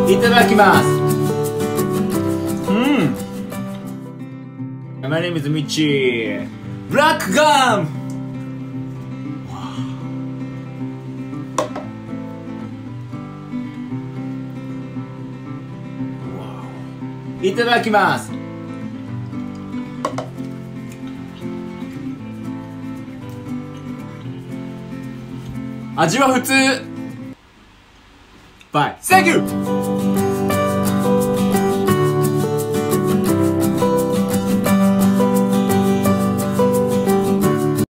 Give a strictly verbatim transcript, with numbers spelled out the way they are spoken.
いただきます。うん。My name is Michi. ブラックガム。いただきます。味は普通。バイ。Thank you!